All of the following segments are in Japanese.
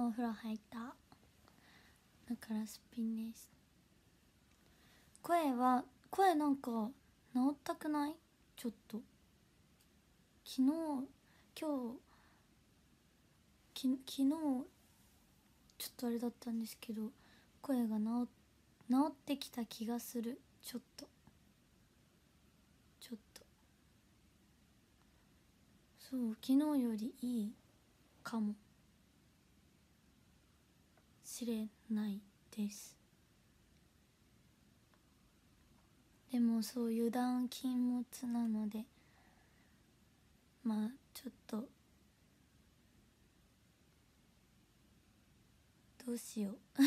お風呂入った。だからすっぴんです。声なんか治ったくない？ちょっと昨日ちょっとあれだったんですけど、声が治ってきた気がする。ちょっとそう、昨日よりいいかもしれないです。でもそう、油断禁物なので、まあちょっとどうしよう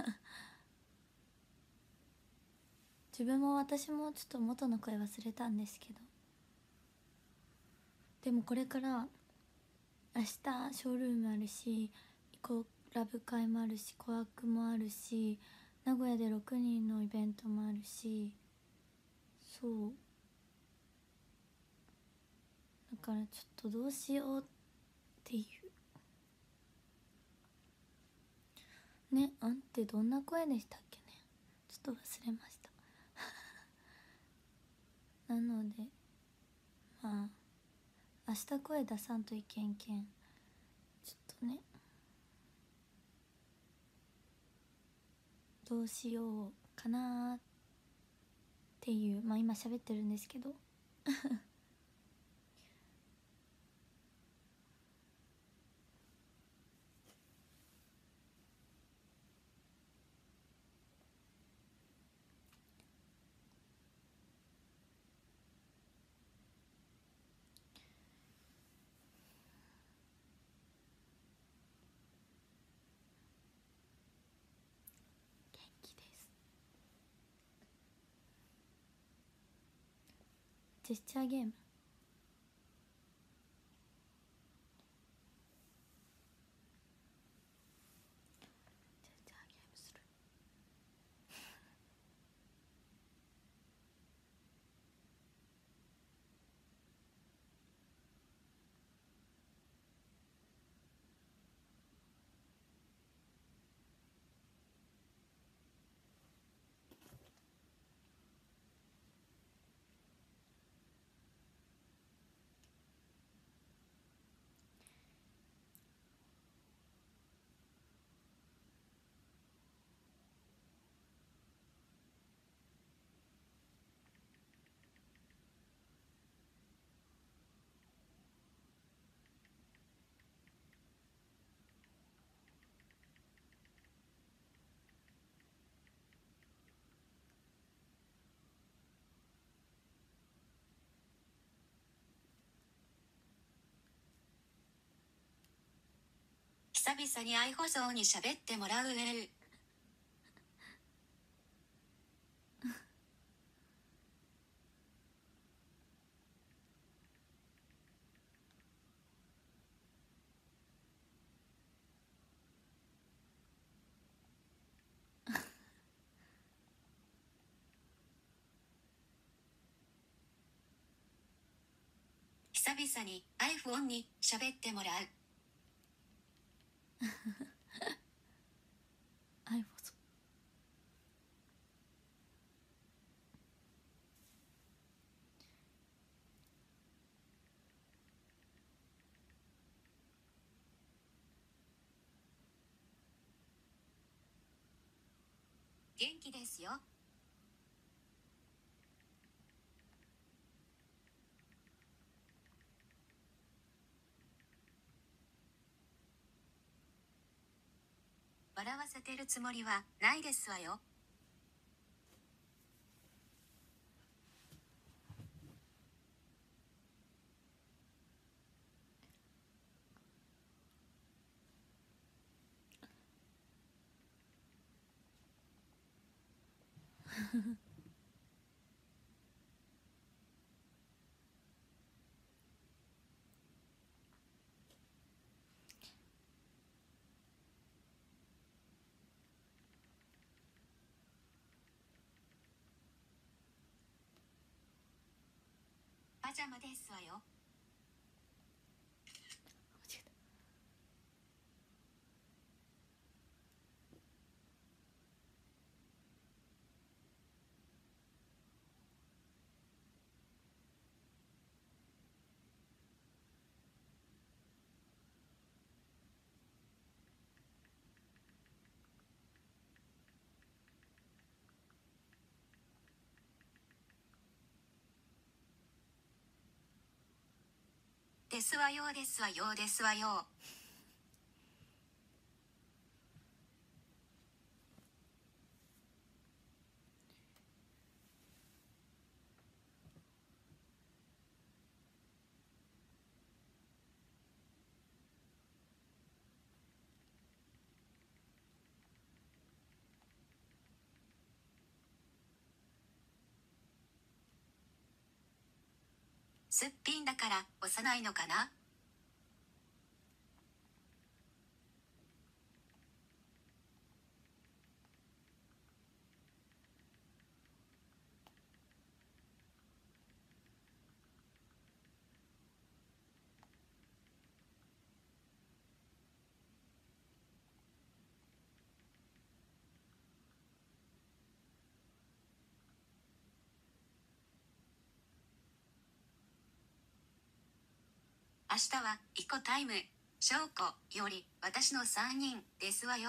私もちょっと元の声忘れたんですけど、でもこれから明日ショールームあるし、ラブ会もあるし、コアクもあるし、名古屋で6人のイベントもあるし、そうだからちょっとどうしようっていうね。あんってどんな声でしたっけね、ちょっと忘れましたなのでまあ明日声出さんといけんけん、ちょっとね、どうしようかなっていう、まあ今喋ってるんですけど元気です。ジェスチャーゲーム、ジェスチャーゲームする。 久々に愛放送に喋ってもらう。久々に iPhone に喋ってもらう。 アイフォソ元気ですよ。笑わせてるつもりはないですわよ。パジャマですわよ。 間違えた。 ですわよですわよですわよ。すっぴんだから幼いのかな。明日はイコタイム翔子より私の3人ですわよ。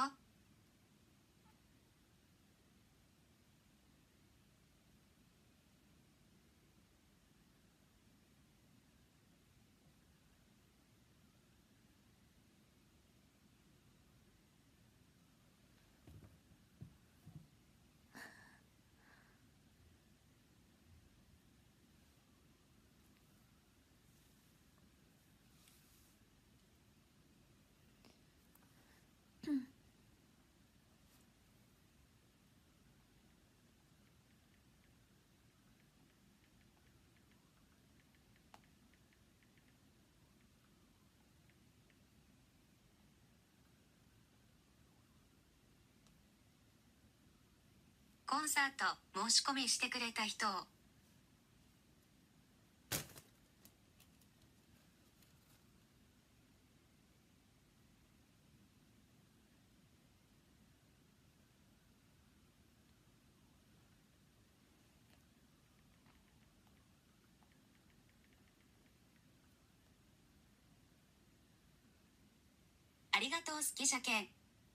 コンサート申し込みしてくれた人を。ありがとう好きじゃけん。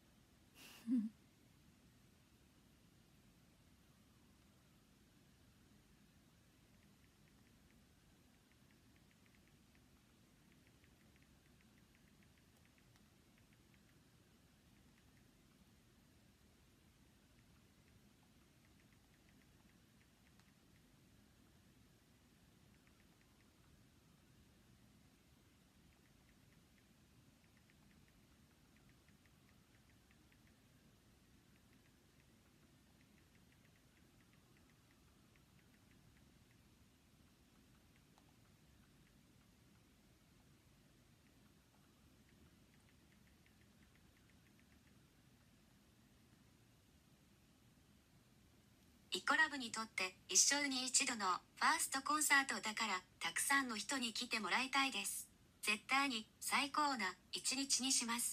イコラブにとって一生に一度のファーストコンサートだからたくさんの人に来てもらいたいです。絶対に最高な一日にします。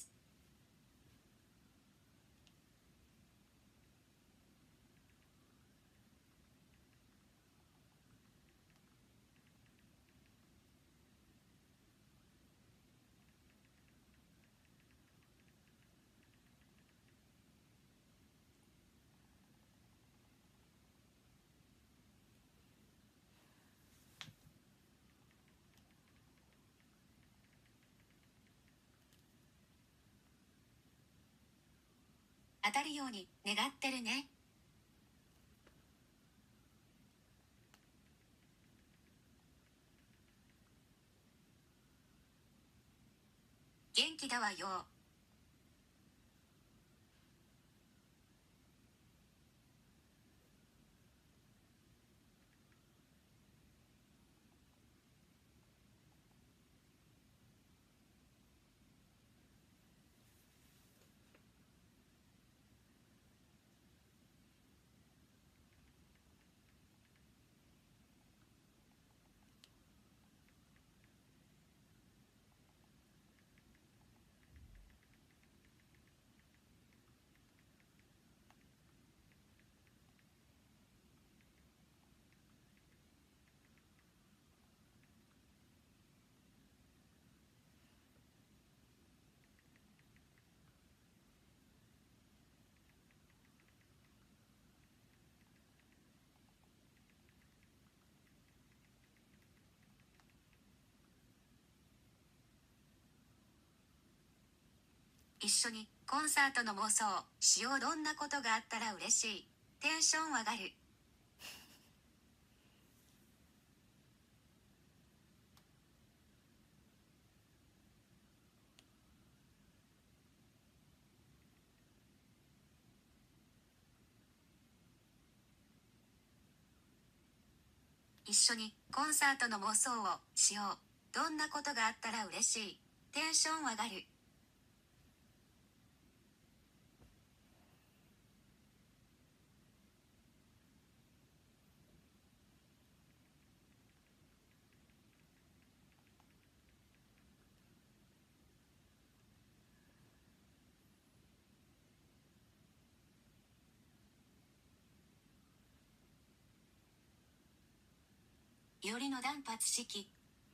当たるように願ってるね。元気だわよ。 一緒にコンサートの妄想しよう。どんなことがあったら嬉しい？テンション上がる。一緒にコンサートの妄想をしよう。どんなことがあったら嬉しい？テンション上がる。いおりの断髪式。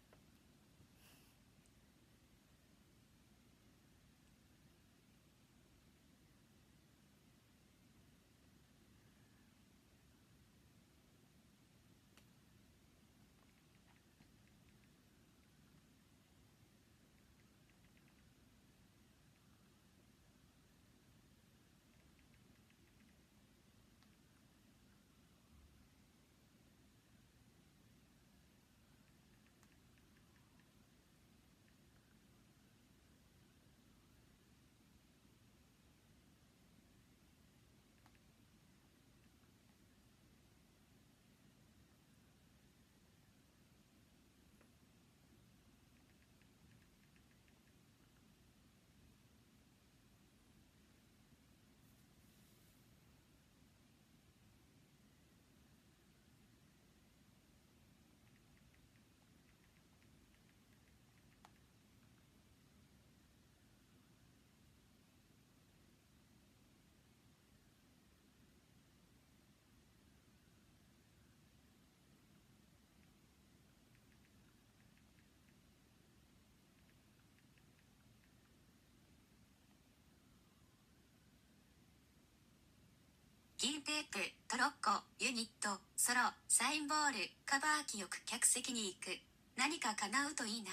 銀テープ、トロッコ、ユニット、ソロ、サインボール、カバー記憶、客席に行く。何か叶うといいな。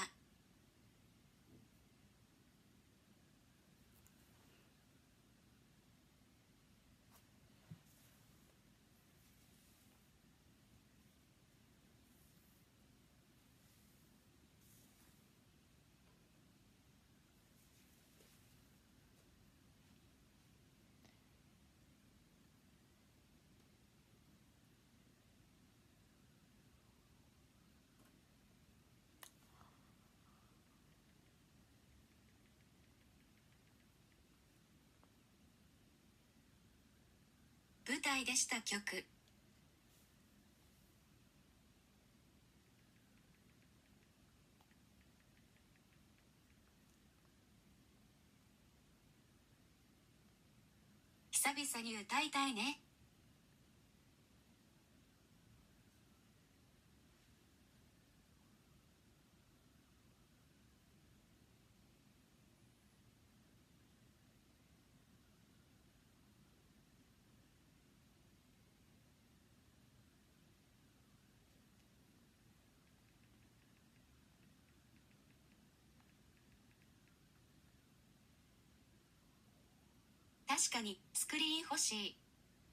舞台でした曲。久々に歌いたいね。確かにスクリーン欲しい。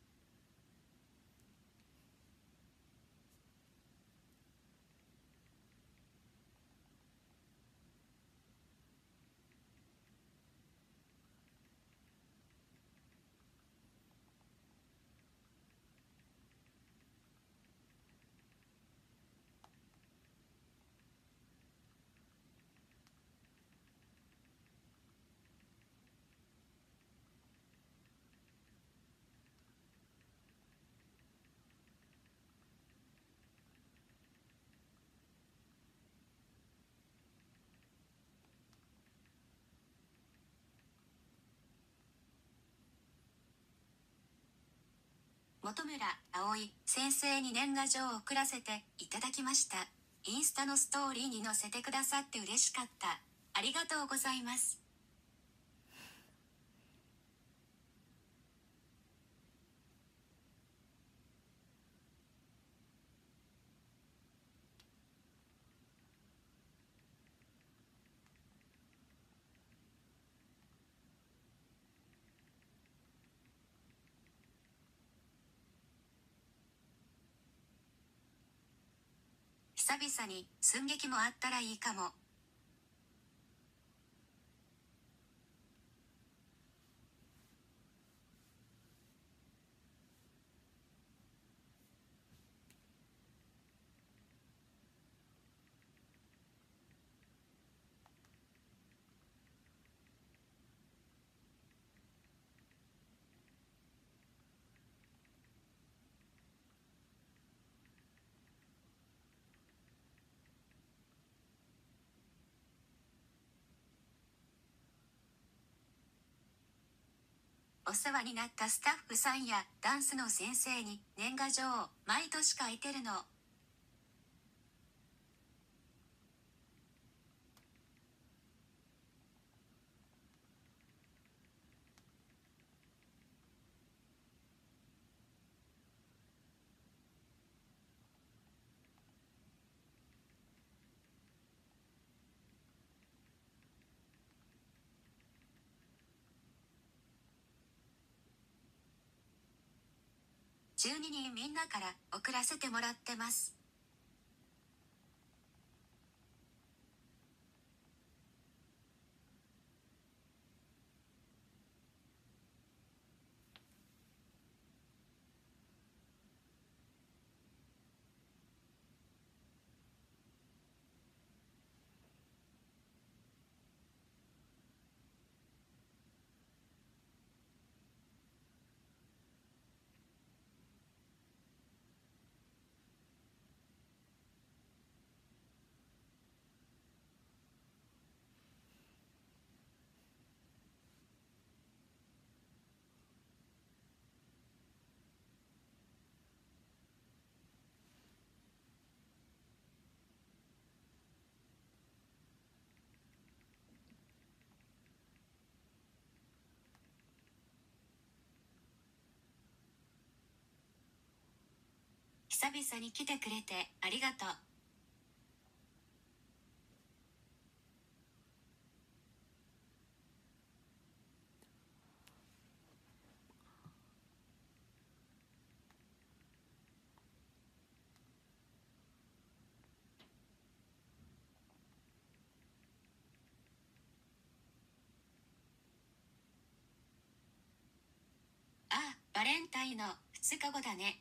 本村葵先生に年賀状を送らせていただきました。インスタのストーリーに載せてくださって嬉しかった。ありがとうございます。 久々に寸劇もあったらいいかも。お世話になったスタッフさんやダンスの先生に年賀状を毎年書いてるの。12人みんなから送らせてもらってます。久々に来てくれてありがとう。ああ、バレンタインの2日後だね。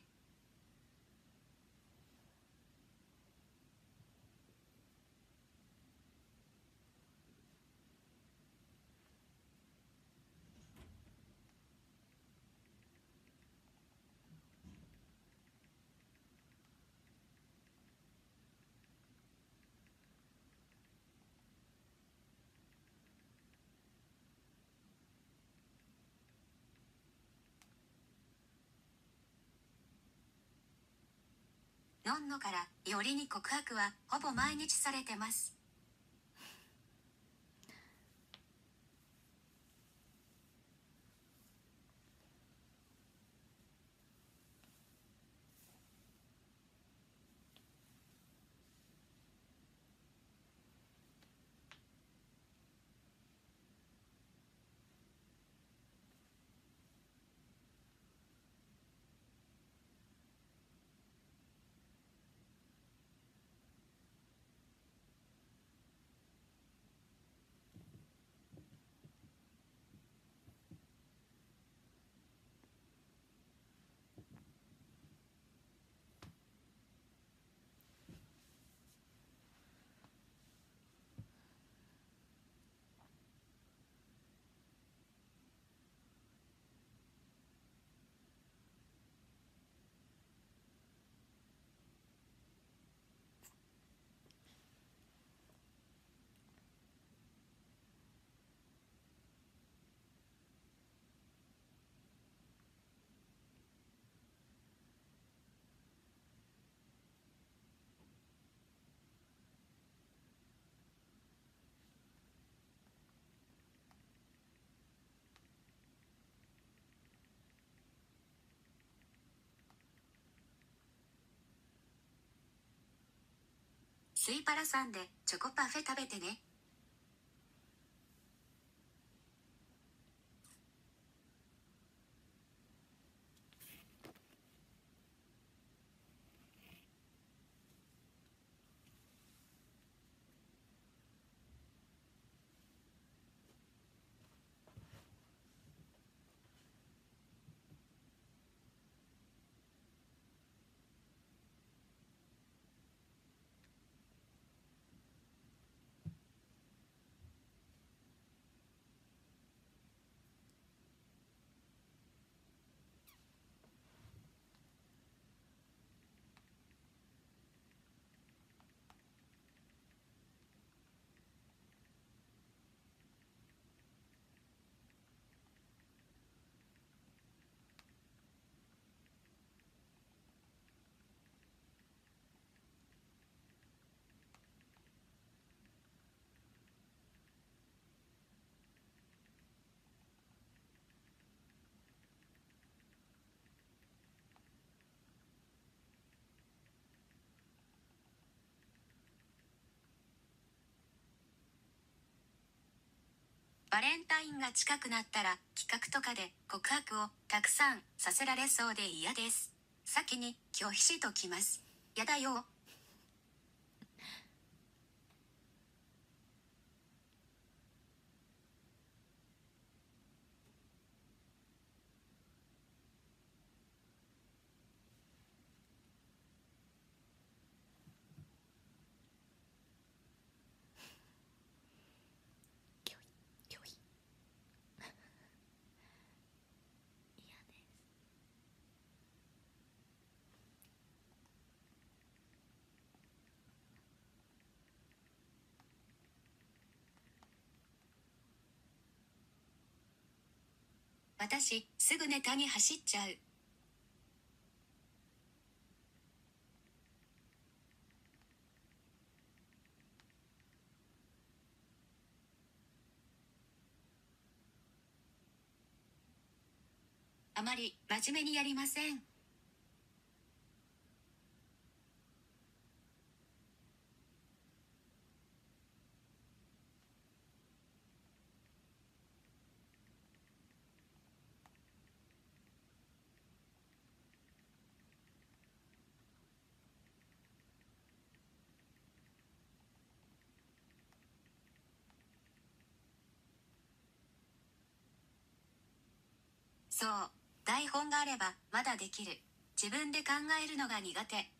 のんのからよりに告白はほぼ毎日されてます。スイパラさんでチョコパフェ食べてね。 バレンタインが近くなったら企画とかで告白をたくさんさせられそうで嫌です。先に拒否しときます。やだよ。 拒否嫌です。 私すぐネタに走っちゃう。あまり真面目にやりません。そう、台本があればまだできる。自分で考えるのが苦手。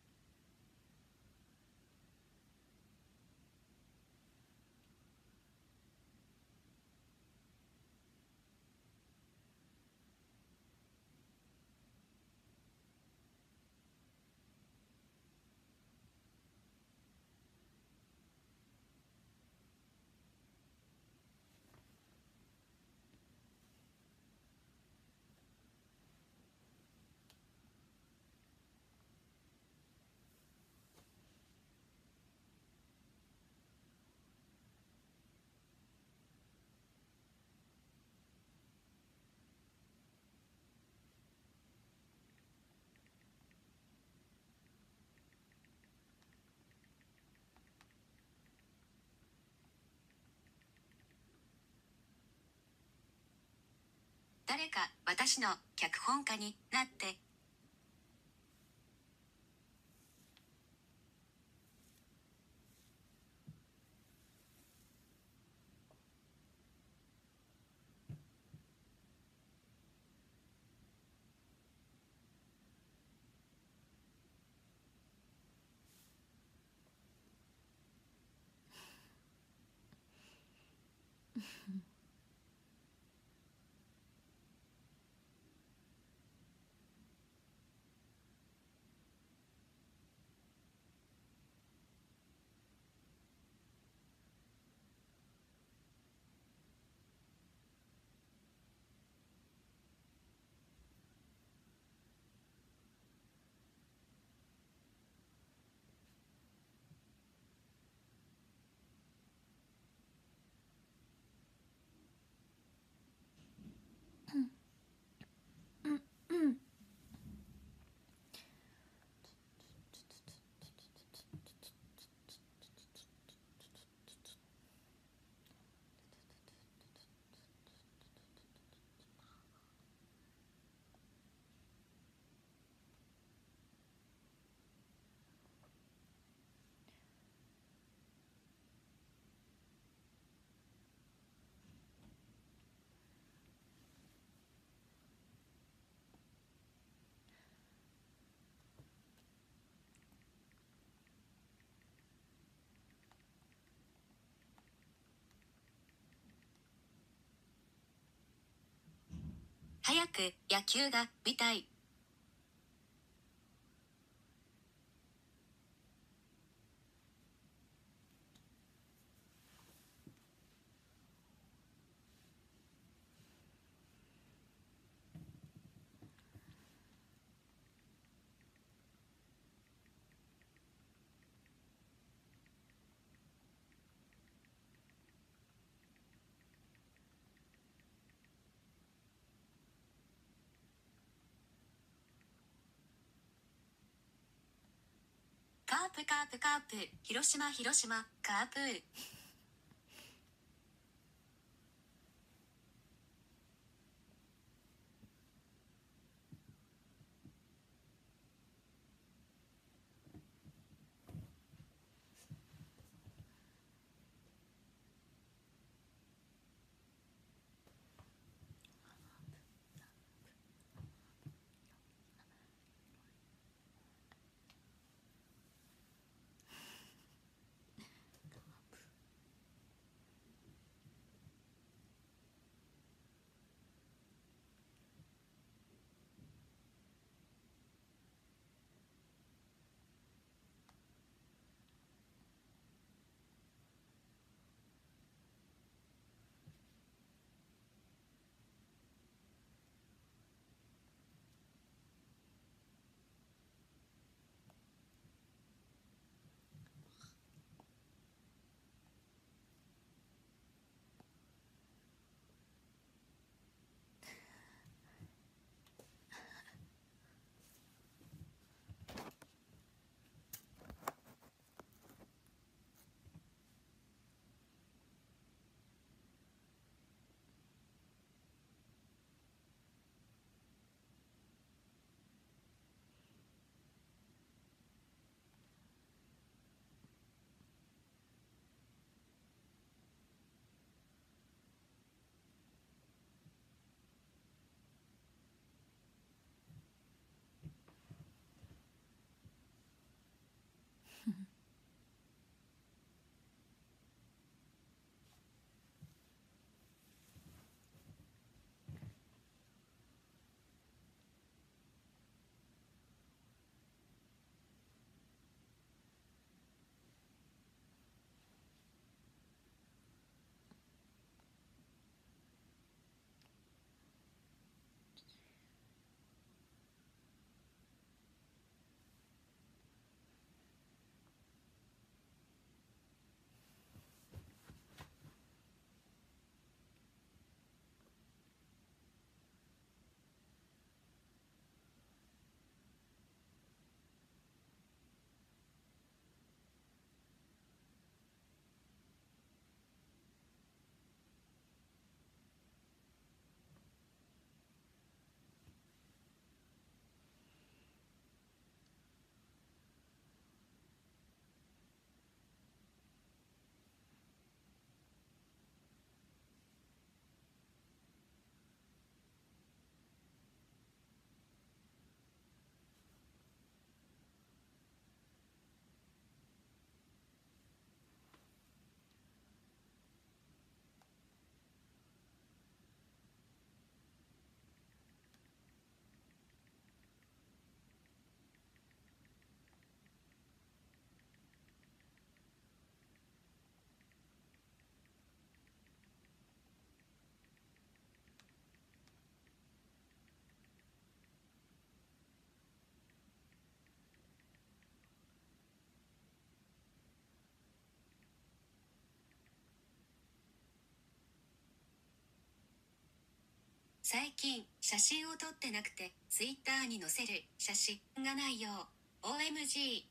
誰か私の脚本家になって。早く野球が見たい。カープカープカープ、広島広島カープー。 最近写真を撮ってなくてツイッターに載せる写真がないよ。 OMG。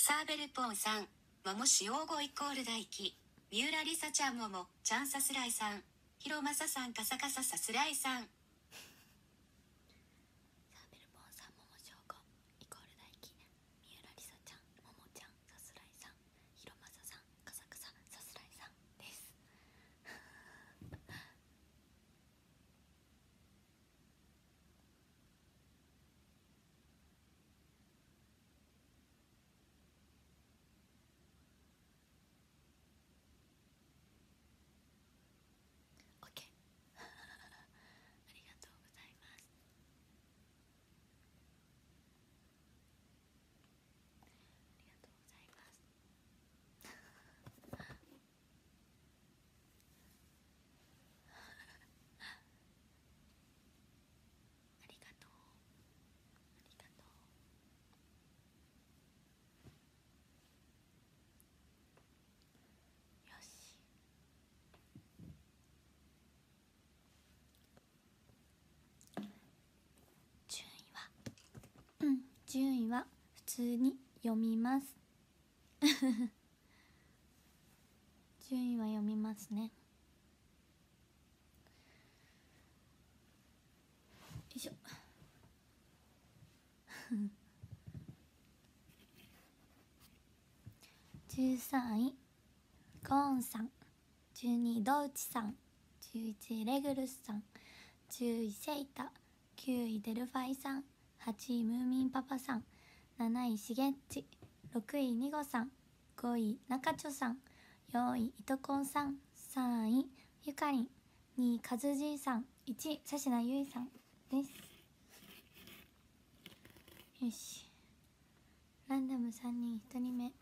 サーベルポンさん、桃し用語イコール大輝、三浦梨沙ちゃんももちゃんさすらいさん、ひろまささんかさかささすらいさん。 サーベルポンさん、桃しょうごイコール大輝、三浦梨沙ちゃん、ももちゃん、さすらいさん、ひろまささん、かさかささすらいさんです。オッケー。ありがとうございます。ありがとうございます。ありがとう。ありがとう。よし。順位は普通に読みます。順位は読みますね。よいしょ。13位ゴーンさん、12位ドウチさん、11位レグルスさん、10位セイタ、9位デルファイさん、8位ムーミンパパさん、7位しげっち、6位ニゴさん、5位ナカチョさん、4位イトコンさん、3位ゆかりん、2位カズジーさん、1位サシナユイさんです。よし、ランダム3人。1人目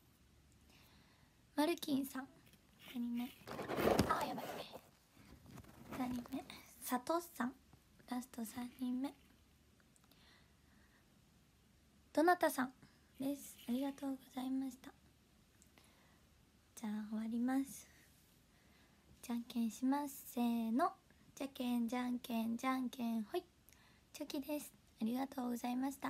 マルキンさん、2人目あやばい2人目サトさん、ラスト3人目どなたさんです。ありがとうございました。じゃあ終わります。じゃんけんします。せーの、じゃけんじゃんけんじゃんけんほい、チョキです。ありがとうございました。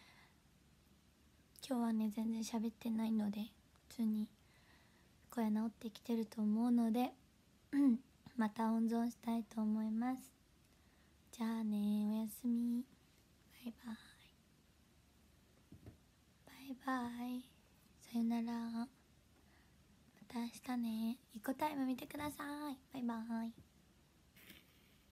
今日はね全然喋ってないので普通に声治ってきてると思うのでまた温存したいと思います。じゃあね、おやすみ、バイバイバイバイ、さよなら、また明日ね。イコタイム見てください。バイバイ。